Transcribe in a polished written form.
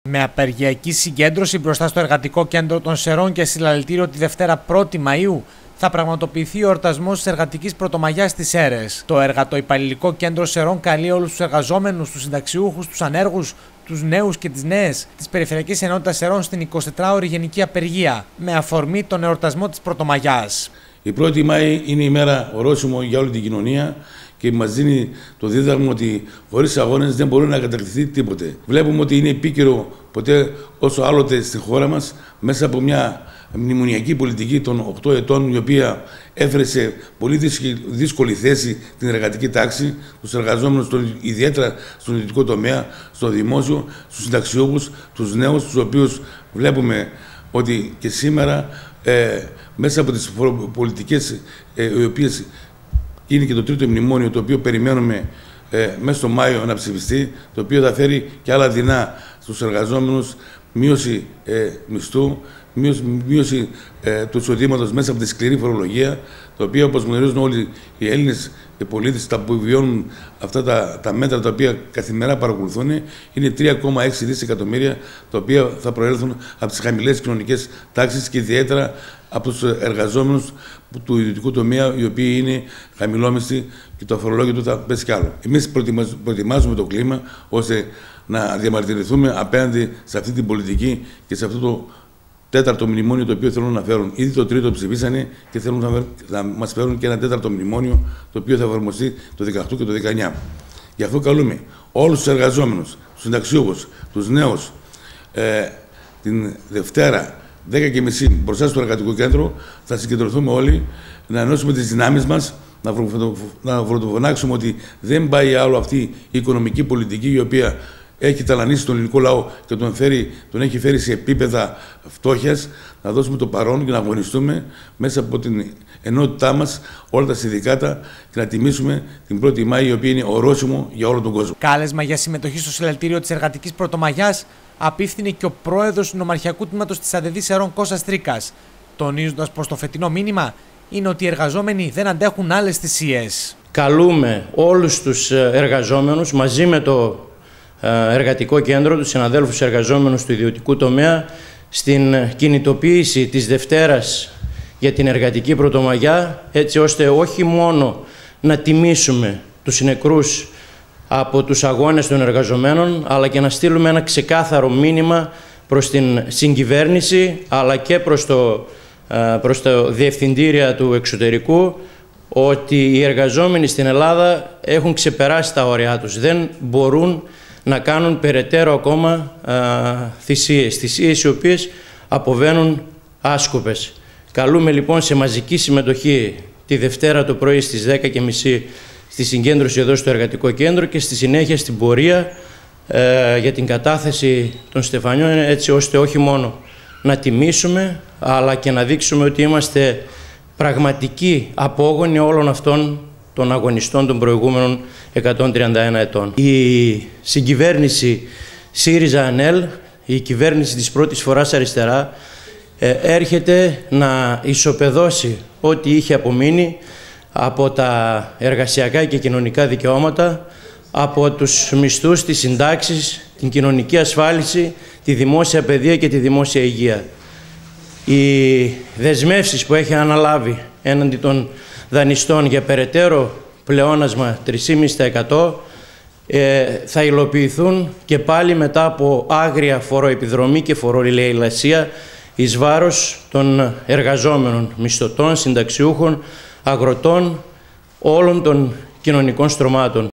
Με απεργιακή συγκέντρωση μπροστά στο Εργατικό Κέντρο των Σερών και συλλαλητήριο τη Δευτέρα 1η Μαΐου θα πραγματοποιηθεί ο εορτασμός της Εργατικής Πρωτομαγιάς στις Σέρρες. Το Εργατοϊπαλληλικό Κέντρο Σερών καλεί όλους τους εργαζόμενους, τους συνταξιούχους, τους ανέργους, τους νέους και τις νέες της Περιφερειακής Ενότητας Σερών στην 24ωρη γενική απεργία με αφορμή τον εορτασμό της Πρωτομαγιάς. Η 1η Μάη είναι η μέρα ορόσημο για όλη την κοινωνία και μας δίνει το δίδαγμα ότι χωρίς αγώνες δεν μπορεί να κατακτηθεί τίποτε. Βλέπουμε ότι είναι επίκαιρο ποτέ όσο άλλοτε στη χώρα μας μέσα από μια μνημονιακή πολιτική των 8 ετών, η οποία έφερε σε πολύ δύσκολη θέση την εργατική τάξη, τους εργαζόμενους, ιδιαίτερα στον ιδιωτικό τομέα, στο δημόσιο, στους συνταξιούχους, τους νέους, τους οποίους βλέπουμε ότι και σήμερα μέσα από τις πολιτικές οι οποίες είναι και το τρίτο μνημόνιο, το οποίο περιμένουμε μέσα στο Μάιο να ψηφιστεί, το οποίο θα φέρει και άλλα δεινά στους εργαζόμενους, μείωση μισθού, μείωση του εισοδήματος μέσα από τη σκληρή φορολογία, το οποίο, όπως γνωρίζουν όλοι οι Έλληνες πολίτες που βιώνουν αυτά τα μέτρα τα οποία καθημερινά παρακολουθούν, είναι 3,6 δισεκατομμύρια, τα οποία θα προέλθουν από τις χαμηλές κοινωνικές τάξεις και ιδιαίτερα από τους εργαζόμενους του ιδιωτικού τομέα, οι οποίοι είναι χαμηλόμισθοι και το αφορολόγιο του θα πέσει κι άλλο. Εμείς προετοιμάζουμε το κλίμα ώστε να διαμαρτυρηθούμε απέναντι σε αυτή την πολιτική και σε αυτό το τέταρτο μνημόνιο το οποίο θέλουν να φέρουν. Ήδη το τρίτο ψηφίσανε και θέλουν να μας φέρουν και ένα τέταρτο μνημόνιο, το οποίο θα εφαρμοστεί το 2018 και το 2019. Γι' αυτό καλούμε όλους τους εργαζόμενους, τους συνταξιούχους, τους νέους, την Δευτέρα 10:30 μπροστά στο Εργατικό Κέντρο θα συγκεντρωθούμε όλοι, να ενώσουμε τις δυνάμεις μας, να βροντοφωνάξουμε ότι δεν πάει άλλο αυτή η οικονομική πολιτική, η οποία έχει ταλανίσει τον ελληνικό λαό και τον έχει φέρει σε επίπεδα φτώχειας, να δώσουμε το παρόν και να αγωνιστούμε μέσα από την ενότητά μας όλα τα συνδικάτα και να τιμήσουμε την 1η Μάη, η οποία είναι ορόσημο για όλο τον κόσμο. Κάλεσμα για συμμετοχή στο συλλαλητήριο της Εργατικής Πρωτομαγιάς απίφθινε και ο πρόεδρος του Νομαρχιακού Τμήματος της ΑΔΔ Σερών, Κώστας Τρίκας, τονίζοντας πως το φετινό μήνυμα είναι ότι οι εργαζόμενοι δεν αντέχουν άλλες θυσίες. Καλούμε όλους τους εργαζόμενους μαζί με το Εργατικό Κέντρο, τους συναδέλφους εργαζόμενους του ιδιωτικού τομέα, στην κινητοποίηση της Δευτέρας για την Εργατική Πρωτομαγιά, έτσι ώστε όχι μόνο να τιμήσουμε τους νεκρούς από τους αγώνες των εργαζομένων, αλλά και να στείλουμε ένα ξεκάθαρο μήνυμα προς την συγκυβέρνηση, αλλά και προς το Διευθυντήρια του Εξωτερικού, ότι οι εργαζόμενοι στην Ελλάδα έχουν ξεπεράσει τα όρια τους. Δεν μπορούν να κάνουν περαιτέρω ακόμα θυσίες οι οποίες αποβαίνουν άσκοπες. Καλούμε λοιπόν σε μαζική συμμετοχή τη Δευτέρα το πρωί στις 10:30 στη συγκέντρωση εδώ στο Εργατικό Κέντρο και στη συνέχεια στην πορεία για την κατάθεση των στεφανιών, έτσι ώστε όχι μόνο να τιμήσουμε αλλά και να δείξουμε ότι είμαστε πραγματικοί απόγονοι όλων αυτών των αγωνιστών των προηγούμενων 131 ετών. Η συγκυβέρνηση ΣΥΡΙΖΑ-ΑΝΕΛ, η κυβέρνηση της πρώτης φοράς αριστερά, έρχεται να ισοπεδώσει ό,τι είχε απομείνει από τα εργασιακά και κοινωνικά δικαιώματα, από τους μισθούς, τις συντάξεις, την κοινωνική ασφάλιση, τη δημόσια παιδεία και τη δημόσια υγεία. Οι δεσμεύσεις που έχει αναλάβει έναντι των δανειστών για περαιτέρω πλεόνασμα 3,5% θα υλοποιηθούν και πάλι μετά από άγρια φοροεπιδρομή και φορολαιλασία εις βάρος των εργαζόμενων, μισθωτών, συνταξιούχων, αγροτών, όλων των κοινωνικών στρωμάτων.